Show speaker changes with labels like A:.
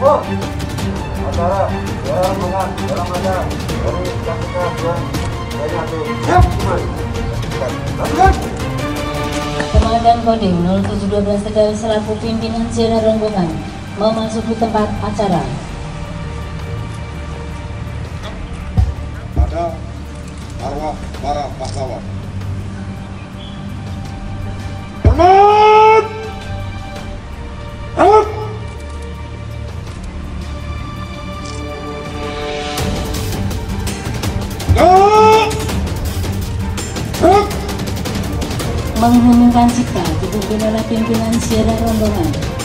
A: Tempur acara rombongan dalam acara dari KPK Juang Tni-AD. Siap, lakukan.
B: Komandan Kodim 0712 Tegal selaku pimpinan zona rombongan memasuki tempat acara.
C: Pada arwah para pahlawan. Hormat! Hak!
B: Mengheningkan cipta dipimpin oleh pimpinan zona rombongan.